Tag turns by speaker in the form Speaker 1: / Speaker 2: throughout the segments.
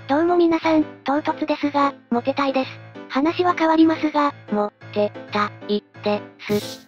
Speaker 1: どうも皆さん、唐突ですが、モテたいです。話は変わりますが、モテたいです。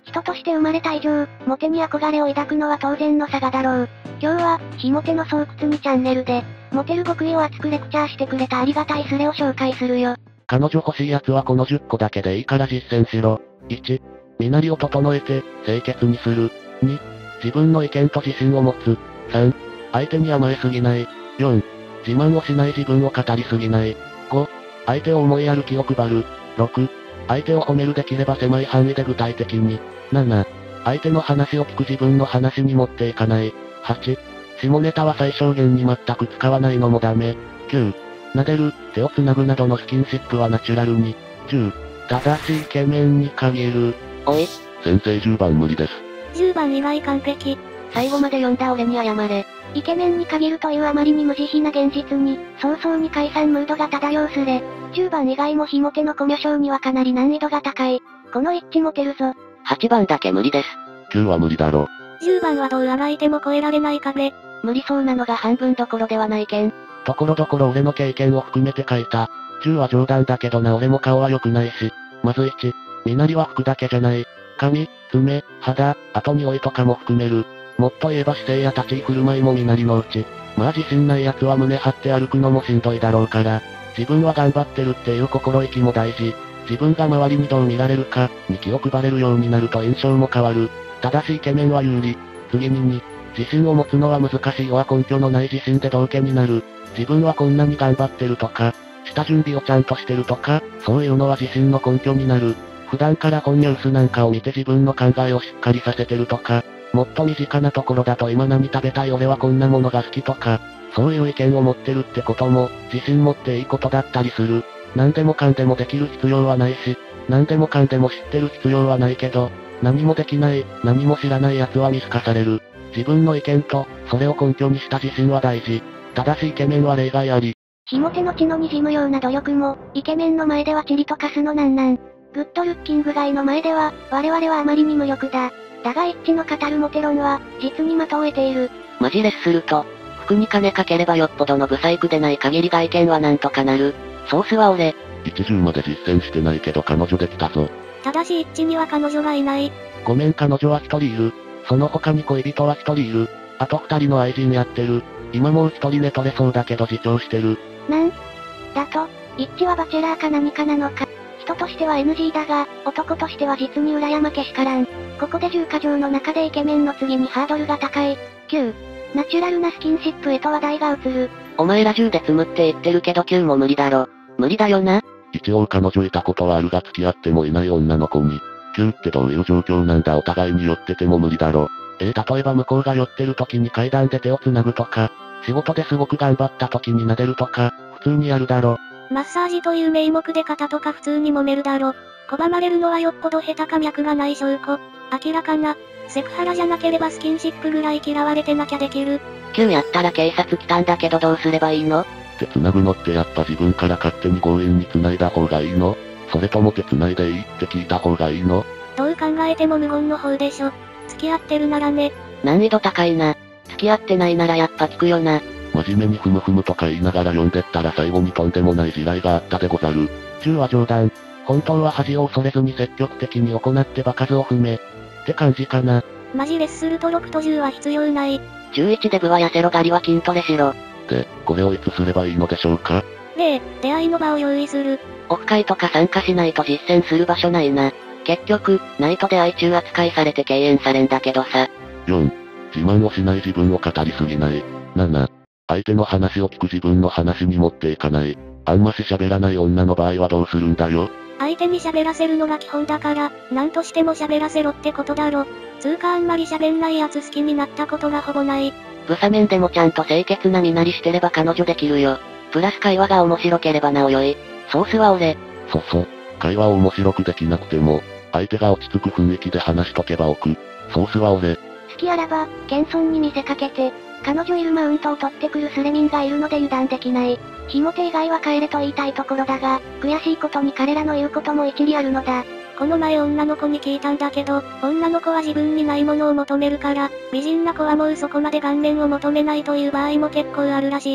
Speaker 1: 人として生まれた以上、モテに憧れを抱くのは当然の差がだろう。今日は、非モテの巣窟にチャンネルで、モテる極意を熱くレクチャーしてくれたありがたいスレを紹介するよ。
Speaker 2: 彼女欲しい奴はこの10個だけでいいから実践しろ。1、身なりを整えて、清潔にする。2、自分の意見と自信を持つ。3、相手に甘えすぎない。4、自慢をしない自分を語りすぎない。5、相手を思いやる気を配る。6、相手を褒めるできれば狭い範囲で具体的に。7、相手の話を聞く自分の話に持っていかない。8、下ネタは最小限に全く使わないのもダメ。9、撫でる、手を繋ぐなどのスキンシップはナチュラルに。10、ただしイケメンに限る。
Speaker 1: おい。
Speaker 2: 先生10番無理です。
Speaker 1: 10番以外完璧。最後まで読んだ俺に謝れ。イケメンに限るというあまりに無慈悲な現実に、早々に解散ムードが漂うスレ。10番以外も非モテのコミュ障にはかなり難易度が高い。この一致モテるぞ。8番だけ無理です。
Speaker 2: 9は無理だろ。
Speaker 1: 10番はどうあがいても越えられない壁。無理そうなのが半分どころではないけん。
Speaker 2: ところどころ俺の経験を含めて書いた。10は冗談だけどな俺も顔は良くないし。まず1、身なりは服だけじゃない。髪、爪、肌、あと匂いとかも含める。もっと言えば姿勢や立ち居振る舞いも身なりのうち。まあ自信ない奴は胸張って歩くのもしんどいだろうから。自分は頑張ってるっていう心意気も大事。自分が周りにどう見られるか、に気を配れるようになると印象も変わる。ただしイケメンは有利。次に2、自信を持つのは難しいは根拠のない自信で道家になる。自分はこんなに頑張ってるとか、下準備をちゃんとしてるとか、そういうのは自信の根拠になる。普段から本ニュースなんかを見て自分の考えをしっかりさせてるとか、もっと身近なところだと今何食べたい俺はこんなものが好きとか、そういう意見を持ってるってことも、自信持っていいことだったりする。何でもかんでもできる必要はないし、何でもかんでも知ってる必要はないけど、何もできない、何も知らない奴は見透かされる。自分の意見と、それを根拠にした自信は大事。ただしイケメンは例外あり。
Speaker 1: 非モテの血の滲むような努力も、イケメンの前ではチリとかすのなんなん。グッドルッキング外の前では、我々はあまりに無力だ。だが一致の語るモテ論は、実に的を得ている。マジレスすると、服に金かければよっぽどのブサイクでない限り外見はなんとかなる。ソースは俺。
Speaker 2: 一重まで実践してないけど彼女できたぞ。
Speaker 1: ただし一致には彼女がいない。
Speaker 2: ごめん彼女は一人いる。その他に恋人は一人いる。あと二人の愛人やってる。今もう一人寝取れそうだけど自重してる。
Speaker 1: なんだと、一致はバチェラーか何かなのか。人としては NG だが、男としては実に羨まけしからん。ここで10か条の中でイケメンの次にハードルが高い。9、ナチュラルなスキンシップへと話題が移る。お前ら10で積むって言ってるけど9も無理だろ。無理だよな。
Speaker 2: 一応彼女いたことはあるが付き合ってもいない女の子に。9ってどういう状況なんだお互いに寄ってても無理だろ。例えば向こうが寄ってる時に階段で手を繋ぐとか、仕事ですごく頑張った時に撫でるとか、普通にやるだろ。
Speaker 1: マッサージという名目で肩とか普通に揉めるだろ。拒まれるのはよっぽど下手か脈がない証拠。明らかな。セクハラじゃなければスキンシップぐらい嫌われてなきゃできる。9やったら警察来たんだけどどうすればいいの？
Speaker 2: 手繋ぐのってやっぱ自分から勝手に強引に繋いだ方がいいの？それとも手繋いでいいって聞いた方がいいの？
Speaker 1: どう考えても無言の方でしょ。付き合ってるならね。難易度高いな。付き合ってないならやっぱ聞くよな。
Speaker 2: 真面目にふむふむとか言いながら読んでったら最後にとんでもない地雷があったでござる。10は冗談。本当は恥を恐れずに積極的に行って場数を踏め。って感じかな。
Speaker 1: マジレスすると6と10は必要ない。11で部は痩せろ狩りは筋トレしろ。
Speaker 2: で、これをいつすればいいのでしょうか？
Speaker 1: 出会いの場を用意する。オフ会とか参加しないと実践する場所ないな。結局、ないと出会い中扱いされて敬遠されんだけどさ。
Speaker 2: 4、自慢をしない自分を語りすぎない。7、相手の話を聞く自分の話に持っていかない。あんまし喋らない女の場合はどうするんだよ。
Speaker 1: 相手に喋らせるのが基本だから、なんとしても喋らせろってことだろ。つうかあんまり喋んないやつ好きになったことがほぼない。ブサメンでもちゃんと清潔な身なりしてれば彼女できるよ。プラス会話が面白ければなおよい。ソースは俺。
Speaker 2: 会話を面白くできなくても、相手が落ち着く雰囲気で話しとけば置く。ソースは俺。
Speaker 1: 好きあらば、謙遜に見せかけて、彼女いるマウントを取ってくるスレミンがいるので油断できない。非モテ以外は帰れと言いたいところだが、悔しいことに彼らの言うことも一理あるのだ。この前女の子に聞いたんだけど、女の子は自分にないものを求めるから、美人な子はもうそこまで顔面を求めないという場合も結構あるらしい。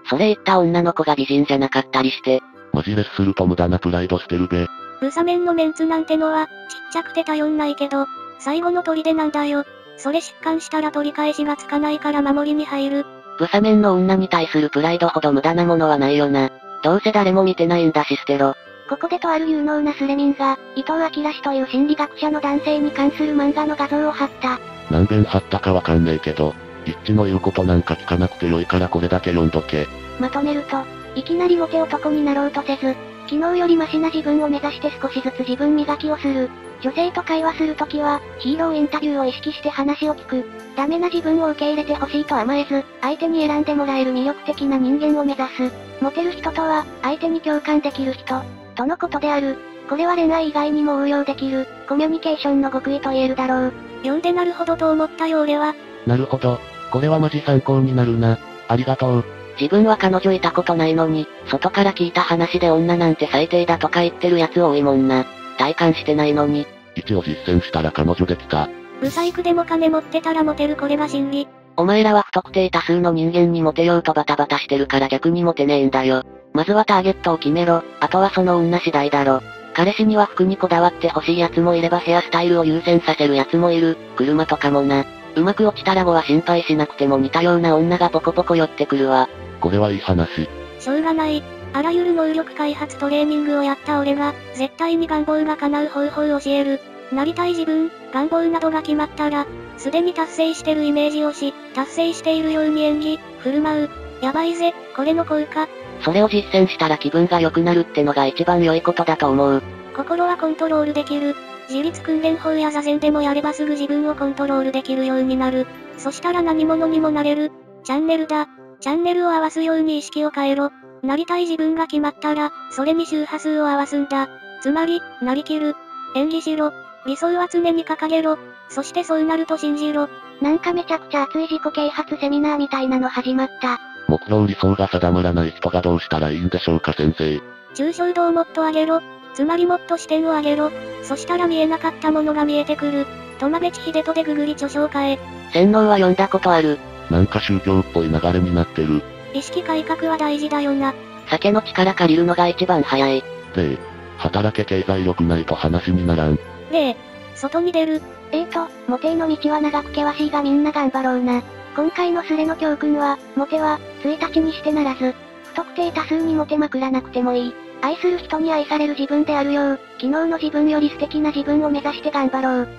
Speaker 3: それ言った女の子が美人じゃなかったりして。
Speaker 2: マジレスすると無駄なプライドしてるべ。
Speaker 4: ブサメンのメンツなんてのは、ちっちゃくて頼んないけど、最後の砦なんだよ。それ疾患したら取り返しがつかないから守りに入る。
Speaker 3: ブサメンの女に対するプライドほど無駄なものはないよな。どうせ誰も見てないんだし捨てろ。
Speaker 1: ここでとある有能なスレミンが、伊藤明氏という心理学者の男性に関する漫画の画像を貼った。
Speaker 2: 何遍貼ったかわかんねえけど、一致の言うことなんか聞かなくてよいからこれだけ読んどけ。
Speaker 1: まとめると、いきなりモテ男になろうとせず、昨日よりマシな自分を目指して少しずつ自分磨きをする。女性と会話するときは、ヒーローインタビューを意識して話を聞く。ダメな自分を受け入れてほしいと甘えず、相手に選んでもらえる魅力的な人間を目指す。モテる人とは、相手に共感できる人、とのことである。これは恋愛以外にも応用できる、コミュニケーションの極意と言えるだろう。
Speaker 4: 読んでなるほどと思ったよ俺は。
Speaker 2: なるほど。これはマジ参考になるな。ありがとう。
Speaker 3: 自分は彼女いたことないのに、外から聞いた話で女なんて最低だとか言ってるやつ多いもんな。体感してないのに。
Speaker 2: 一応実践したら彼女できた。
Speaker 4: ブサイクでも金持ってたらモテるこれが真理。
Speaker 3: お前らは不特定多数の人間にモテようとバタバタしてるから逆にモテねえんだよ。まずはターゲットを決めろ、あとはその女次第だろ。彼氏には服にこだわってほしい奴もいればヘアスタイルを優先させる奴もいる、車とかもな。うまく落ちたら後は心配しなくても似たような女がポコポコ寄ってくるわ。
Speaker 2: これはいい話。
Speaker 4: しょうがない。あらゆる能力開発トレーニングをやった俺が、絶対に願望が叶う方法を教える。なりたい自分、願望などが決まったら、すでに達成してるイメージをし、達成しているように演技、振る舞う。やばいぜ、これの効果。
Speaker 3: それを実践したら気分が良くなるってのが一番良いことだと思う。
Speaker 4: 心はコントロールできる。自律訓練法や座禅でもやればすぐ自分をコントロールできるようになる。そしたら何者にもなれる。チャンネルだ。チャンネルを合わすように意識を変えろ。なりたい自分が決まったら、それに周波数を合わすんだ。つまり、なりきる。演技しろ。理想は常に掲げろ。そしてそうなると信じろ。
Speaker 1: なんかめちゃくちゃ熱い自己啓発セミナーみたいなの始まった。
Speaker 2: 目標理想が定まらない人がどうしたらいいんでしょうか先生。
Speaker 4: 抽象度をもっと上げろ。つまりもっと視点を上げろ。そしたら見えなかったものが見えてくる。トマベチヒデトでググり著書を変え。
Speaker 3: 洗脳は読んだことある。
Speaker 2: なんか宗教っぽい流れになってる。
Speaker 4: 意識改革は大事だよな。
Speaker 3: 酒の力借りるのが一番早い。
Speaker 2: で、働け経済力ないと話にならん。
Speaker 4: で、外に出る。
Speaker 1: モテへの道は長く険しいがみんな頑張ろうな。今回のスレの教訓は、モテは、1日にしてならず、不特定多数にモテまくらなくてもいい。愛する人に愛される自分であるよう、昨日の自分より素敵な自分を目指して頑張ろう。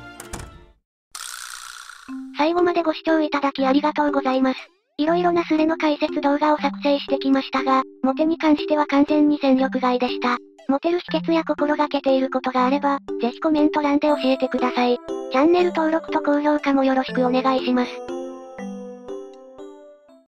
Speaker 1: 最後までご視聴いただきありがとうございます。いろいろなスレの解説動画を作成してきましたが、モテに関しては完全に戦力外でした。モテる秘訣や心がけていることがあれば、ぜひコメント欄で教えてください。チャンネル登録と高評価もよろしくお願いします。